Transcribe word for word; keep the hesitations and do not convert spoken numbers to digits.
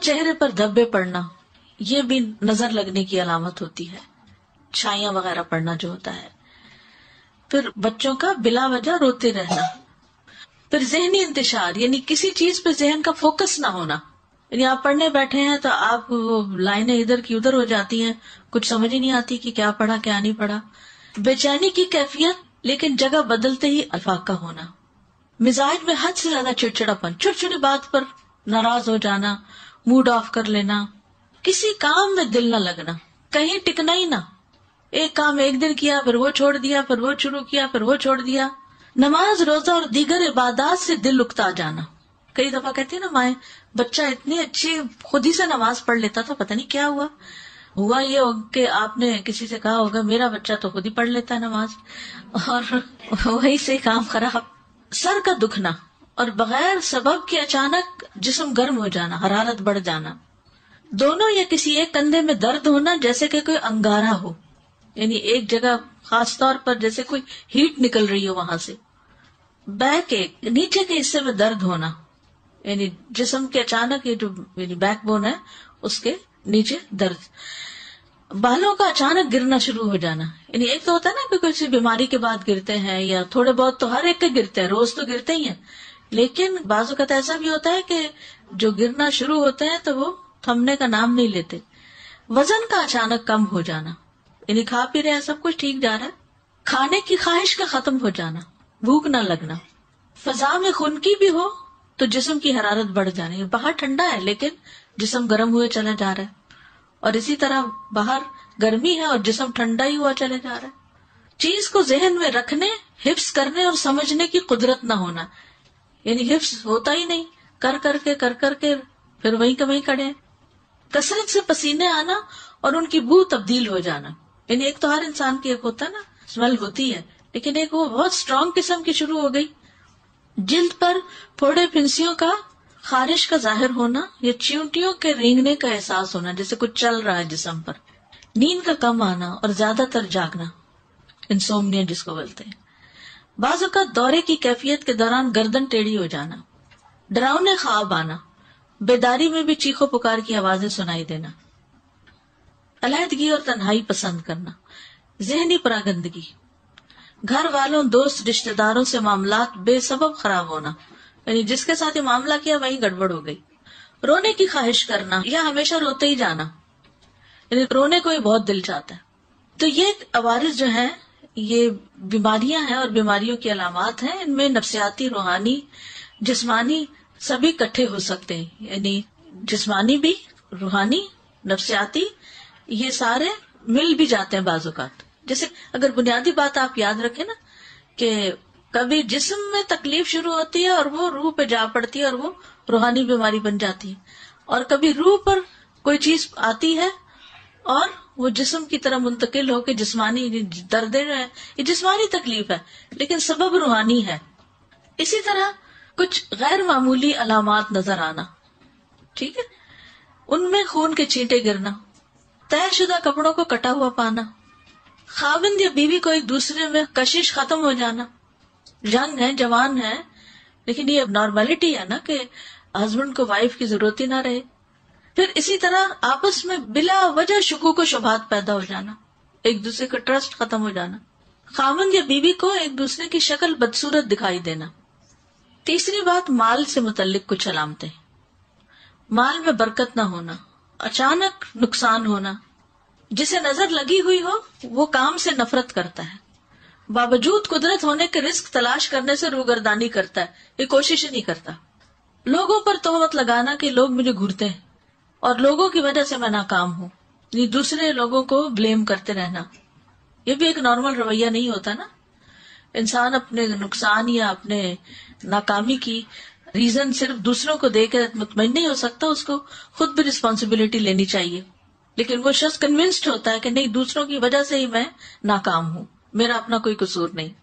چہرے پر دھبے پڑنا یہ بھی نظر لگنے کی علامت ہوتی ہے، چھائیاں وغیرہ پڑنا جو ہوتا ہے. پھر بچوں کا بلا وجہ روتے رہنا. پھر ذہنی انتشار یعنی کسی چیز پہ ذہن کا فوکس نہ ہونا، یعنی آپ پڑھنے بیٹھے ہیں تو آپ وہ لائنیں ادھر کی ادھر ہو جاتی ہیں، کچھ سمجھ ہی نہیں آتی کہ کیا پڑھا کیا نہیں پڑھا. بے چینی کی کیفیت لیکن جگہ بدلتے ہی افاقہ ہونا. مزاج میں حد سے زیادہ چڑچڑاپن، چھوٹی چھوٹی بات پر ناراض ہو جانا، موڈ آف کر لینا، کسی کام میں دل نہ لگنا، کہیں ٹکنا ہی نہ. ایک کام ایک دن کیا پھر وہ چھوڑ دیا، پھر وہ شروع کیا پھر وہ چھوڑ دیا. نماز روزہ اور دیگر عبادات سے دل اکتا جانا. کئی دفعہ کہتی ہیں نا مائیں، بچہ اتنی اچھی خود ہی سے نماز پڑھ لیتا تھا، پتہ نہیں کیا ہوا. ہوا یہ کہ آپ نے کسی سے کہا ہوگا میرا بچہ تو خود ہی پڑھ لیتا ہے نماز، اور وہی سے کام خراب. سر کا دکھنا اور بغیر سبب کے اچانک جسم گرم ہو جانا، حرارت بڑھ جانا. دونوں یا کسی ایک کندھے میں درد ہونا جیسے کہ کوئی انگارہ ہو، یعنی ایک جگہ خاص طور پر جیسے کوئی ہیٹ نکل رہی ہو وہاں سے. بیک ایک نیچے کے حصے میں درد ہونا، یعنی جسم کے اچانک یہ جو یعنی بیک بون ہے اس کے نیچے درد. بالوں کا اچانک گرنا شروع ہو جانا، یعنی ایک تو ہوتا ہے نا کہ کسی بیماری کے بعد گرتے ہیں، یا تھوڑے بہت تو ہر ایک کے گرتے ہیں، روز تو گرتے ہی ہیں، لیکن بعض اوقات ایسا بھی ہوتا ہے کہ جو گرنا شروع ہوتے ہیں تو وہ تھمنے کا نام نہیں لیتے. وزن کا اچانک کم ہو جانا، یعنی کھا پی رہے ہیں سب کچھ ٹھیک جا رہا ہے. کھانے کی خواہش کا ختم ہو جانا، بھوک نہ لگنا. فضا میں خنکی بھی ہو تو جسم کی حرارت بڑھ جانی، باہر ٹھنڈا ہے لیکن جسم گرم ہوئے چلا جا رہا ہے، اور اسی طرح باہر گرمی ہے اور جسم ٹھنڈا ہی ہوا چلے جا رہا ہے. چیز کو ذہن میں رکھنے، حفظ کرنے اور سمجھنے کی قدرت نہ ہونا، یعنی حفظ ہوتا ہی نہیں، کر کر کے کر کر کے پھر وہیں کا وہیں کھڑے. کثرت سے پسینے آنا اور ان کی بو تبدیل ہو جانا، یعنی ایک تو ہر انسان کی ایک ہوتا ہے نا اسمیل ہوتی ہے، لیکن ایک وہ بہت اسٹرانگ قسم کی شروع ہو گئی. جلد پر پھوڑے پھنسیوں کا خارش کا ظاہر ہونا یا چیونٹیوں کے رینگنے کا احساس ہونا جیسے کچھ چل رہا ہے جسم پر. نیند کا کم آنا اور زیادہ تر جاگنا، انسومنیا جس کو بولتے ہیں. بعض اوقات دورے کی کیفیت کے دوران گردن ٹیڑھی ہو جانا. ڈراؤنے خواب آنا، بیداری میں بھی چیخو پکار کی آوازیں سنائی دینا. علیحدگی اور تنہائی پسند کرنا. ذہنی پراگندگی، گھر والوں دوست رشتہ داروں سے معاملات بے سبب خراب ہونا، یعنی جس کے ساتھ یہ معاملہ کیا وہیں گڑبڑ ہو گئی. رونے کی خواہش کرنا یا ہمیشہ روتے ہی جانا، یعنی رونے کو ہی بہت دل چاہتا ہے. تو یہ عوارض جو ہیں یہ بیماریاں ہیں اور بیماریوں کی علامات ہیں. ان میں نفسیاتی، روحانی، جسمانی سبھی کٹھے ہو سکتے ہیں، یعنی جسمانی بھی، روحانی، نفسیاتی، یہ سارے مل بھی جاتے ہیں بعض اوقات. جیسے اگر بنیادی بات آپ یاد رکھیں نا کہ کبھی جسم میں تکلیف شروع ہوتی ہے اور وہ روح پہ جا پڑتی ہے اور وہ روحانی بیماری بن جاتی ہے، اور کبھی روح پر کوئی چیز آتی ہے اور وہ جسم کی طرح منتقل ہو کے جسمانی درد ہے، یہ جسمانی تکلیف ہے لیکن سبب روحانی ہے. اسی طرح کچھ غیر معمولی علامات نظر آنا، ٹھیک ہے، ان میں خون کے چھینٹے گرنا، طے شدہ کپڑوں کو کٹا ہوا پانا، خاوند یا بیوی کو ایک دوسرے میں کشش ختم ہو جانا. ینگ ہے، جوان ہے، لیکن یہ نارملٹی ہے نا کہ ہسبینڈ کو وائف کی ضرورت ہی نہ رہے. پھر اسی طرح آپس میں بلا وجہ شکوک و شبہات پیدا ہو جانا، ایک دوسرے کا ٹرسٹ ختم ہو جانا. خاوند یا بیوی کو ایک دوسرے کی شکل بدصورت دکھائی دینا. تیسری بات مال سے متعلق کچھ علامتیں، مال میں برکت نہ ہونا، اچانک نقصان ہونا. جسے نظر لگی ہوئی ہو وہ کام سے نفرت کرتا ہے، باوجود قدرت ہونے کے رزق تلاش کرنے سے روگردانی کرتا ہے، یہ کوشش ہی نہیں کرتا. لوگوں پر تہمت لگانا کہ لوگ مجھے گھورتے ہیں اور لوگوں کی وجہ سے میں ناکام ہوں، یہ دوسرے لوگوں کو بلیم کرتے رہنا، یہ بھی ایک نارمل رویہ نہیں ہوتا نا. انسان اپنے نقصان یا اپنے ناکامی کی ریزن صرف دوسروں کو دے کے مطمئن نہیں ہو سکتا، اس کو خود بھی رسپانسبلٹی لینی چاہیے. لیکن وہ شخص کنونسڈ ہوتا ہے کہ نہیں، دوسروں کی وجہ سے ہی میں ناکام ہوں، میرا اپنا کوئی قصور نہیں.